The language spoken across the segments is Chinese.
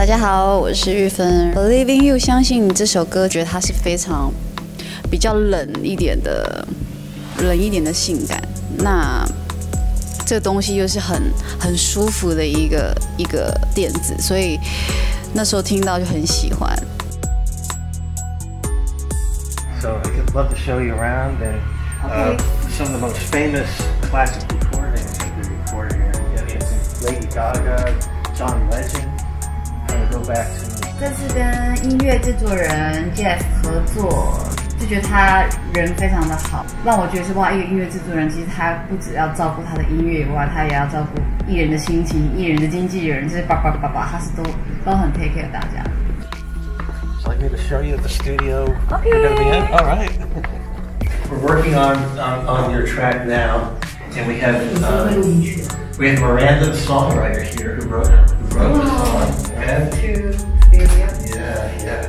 大家好，我是玉芬。Believe in You， 相信你这首歌，觉得它是非常比较冷一点的性感。那这个东西又是很舒服的一个电子，所以那时候听到就很喜欢。 So I'd love to show you around and some of the most famous classic recordings that we recorded here. We got Lady Gaga, John Legend. And go back to. 这次跟音乐制作人 Jeff 合作，就觉得他人非常的好，让我觉得是哇，一个音乐制作人其实他不只要照顾他的音乐以外，他也要照顾艺人的心情、艺人的经纪人，就是叭，他是都很 take care 大家。 So I'd like me to show you the studio. Okay. You're gonna be in? All right. We're working on your track now, and we have Miranda, the songwriter here, who wrote the song. And To studio. yeah.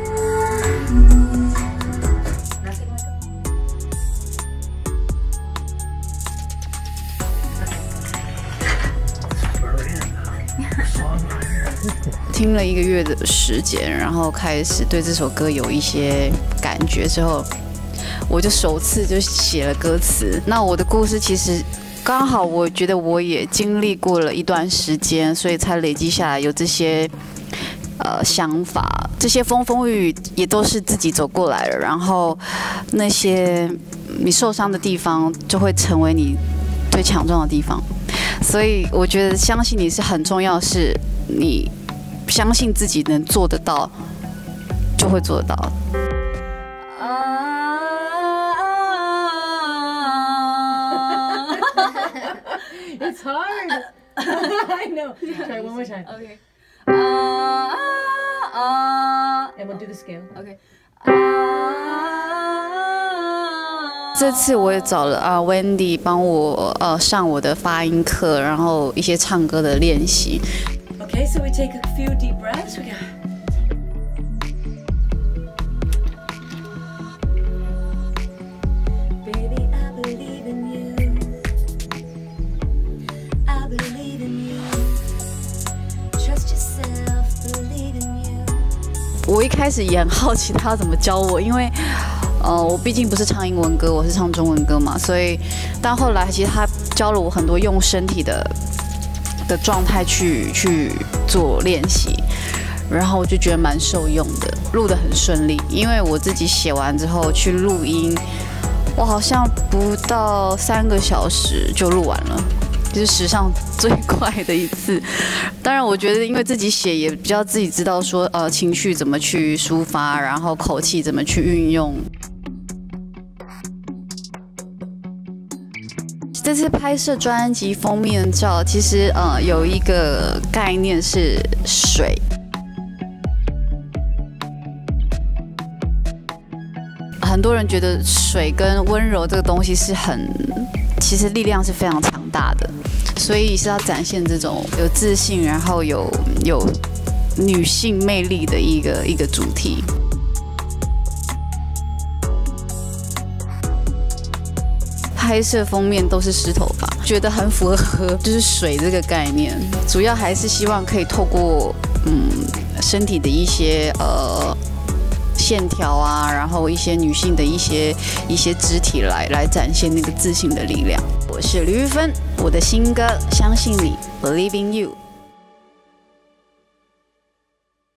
听了1个月的时间，然后开始对这首歌有一些感觉之后，我就首次就写了歌词。那我的故事其实刚好，我觉得我也经历过了一段时间，所以才累积下来有这些想法，这些风风雨雨也都是自己走过来的。然后那些你受伤的地方，就会成为你最强壮的地方。所以我觉得相信你是很重要，是你相信自己能做得到，就会做得到。 It's hard. I know. Try one more time. Okay. And we'll do the scale. Okay. 这次我也找了Wendy 帮我上我的发音课，然后一些唱歌的练习。 Okay, so we take a few deep breaths. We got. Baby, I believe in you. I believe in you. Trust yourself, believe in you. 我一开始也很好奇他要怎么教我，因为我毕竟不是唱英文歌，我是唱中文歌嘛，所以但后来其实他教了我很多用身体的状态去做练习，然后我就觉得蛮受用的，录得很顺利。因为我自己写完之后去录音，我好像不到3个小时就录完了，就是史上最快的一次。当然，我觉得因为自己写也比较自己知道说情绪怎么去抒发，然后口气怎么去运用。这次拍摄专辑封面照，其实有一个概念是水。很多人觉得水跟温柔这个东西是其实力量是非常强大的，所以是要展现这种有自信，然后有女性魅力的一个主题。拍摄封面都是湿头发，觉得很符合就是水这个概念。主要还是希望可以透过身体的一些线条啊，然后一些女性的一些肢体来展现那个自信的力量。我是吕玉芬，我的新歌《相信你》，Believe in You。